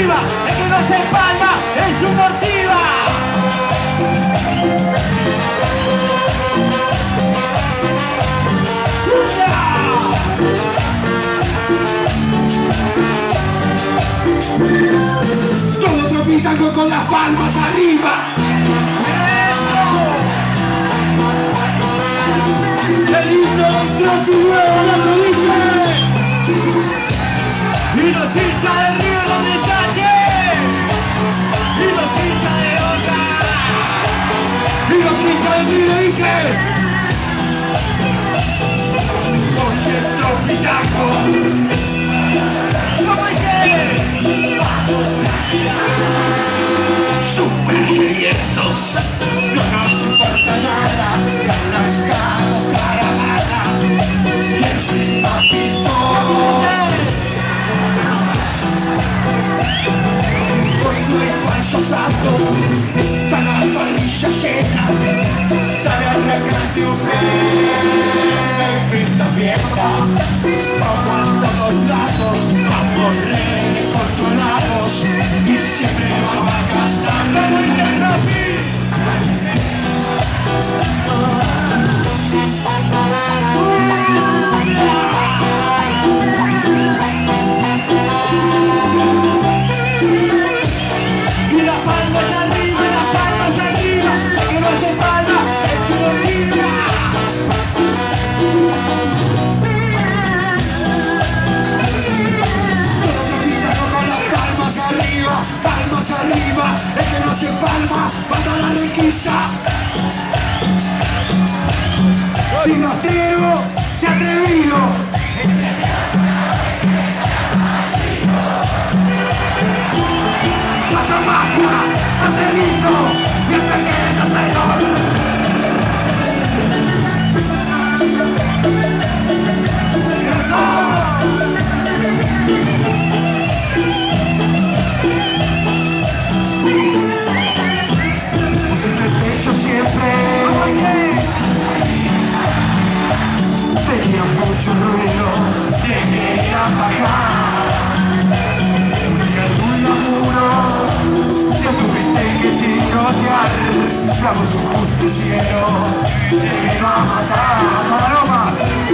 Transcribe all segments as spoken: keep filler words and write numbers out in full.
arriba, el que no hace palma es un ortiva. Todo tropitango con las palmas arriba. El himno tropihuevo lo dice. Y los hinchas de Río donde está, che. Y los hinchas de Boca. Y los hinchas de Tigre dicen. Oye, tropitango. ¿Cómo dice? Supervivientos. No nos importa nada. Arrancado, caravana. Y el simpático. Hoy no hay falso santo. Está la parrilla llena. Dale arrancante un mes. Pinta fiesta. Vamos a todos lados. Vamos recontrolados. Y siempre vamos a cantar. ¿Cómo dice el Rafi? Y las palmas arriba, y las palmas arriba. El que no hace palma es un ortiva. Con las palmas arriba, palmas arriba. El que no hace palma, manda la requisa. Pinostero y atrevido. La chamaca, Marcelito y el pequeño traidor. ¡Eso! Pusiste el pecho siempre. Tenía mucho ruido, te quería bajar. Un día en un laburo, te tuviste que tirotear. Damos un justiciero, te iba a matar. Paloma.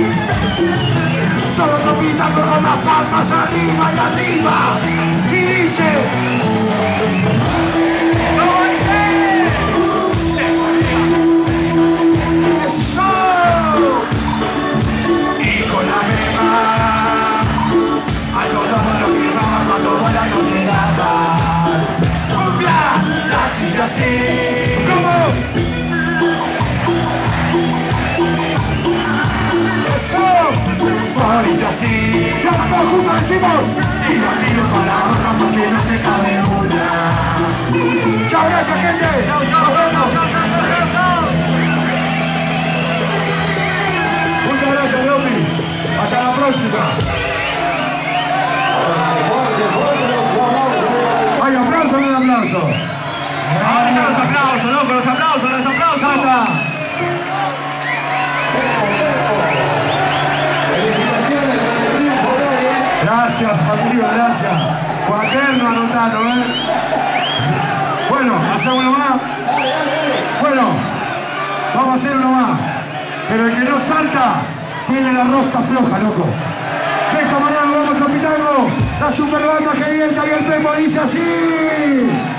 Todo tropitando con las palmas arriba y arriba. Y dice. ¿Cómo dice? ¡Eso! Con la crema, a todos los que quemaban, a todos la no te daban. ¡Cumbia! Así, así. ¿Cómo? ¡Eso! Ahorita sí. Y ahora todos juntos decimos. Tiro a tiro con la gorra porque no te cabe una. ¡Chao, gracias, gente! ¡Chao, chao, bueno! ¡Chao, chao, chao, chao! Muchas gracias, Lopi. Hasta la próxima. Hay aplauso o no hay aplauso. Ahora los aplausos, loco, los aplausos, los aplausos. ¡Santa! Gracias, amigo, gracias. Cuaterno anotando, ¿eh? Bueno, ¿hacemos uno más? Bueno, vamos a hacer uno más. Pero el que no salta tiene la rosca floja, loco. De esta manera nos vamos tropitango. La super banda que viene y el Pepo dice así.